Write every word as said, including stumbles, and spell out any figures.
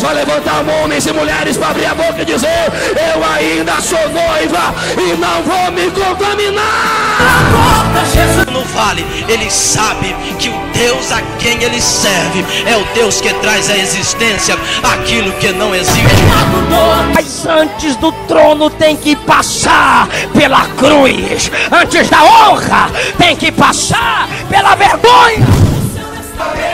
Vai levantar homens e mulheres para abrir a boca e dizer: eu ainda sou noiva e não vou me contaminar. No vale, ele sabe que o Deus a quem ele serve é o Deus que traz à existência aquilo que não existe. Mas antes do trono tem que passar pela cruz. Antes da honra tem que passar pela vergonha.